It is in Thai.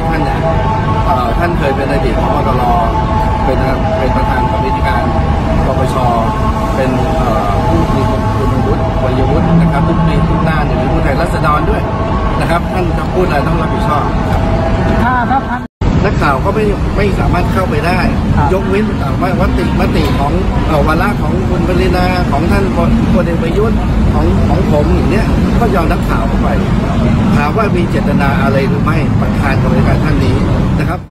ท่านเนี่ยท่านเคยเป็นอดีตผบ.ตร.เป็นประธานกรรมการปปช.เป็นผู้มีคุณวุฒิวัยวุฒินะครับทุกปีทุกด้านอย่างนี้ผู้แทนราษฎรด้วยนะครับท่านจะพูดอะไรต้องรับผิดชอบถ้าท่านนักข่าวก็ไม่สามารถเข้าไปได้ยกเว้นว่ามติของวาระของคุณปรินาของท่านพลเอกประยุทธ์ของผมอย่างเนี้ยก็ยอมนักข่าวเข้าไปถามว่ามีเจตนาอะไรหรือไม่ประธานกรรมการท่านนี้นะครับ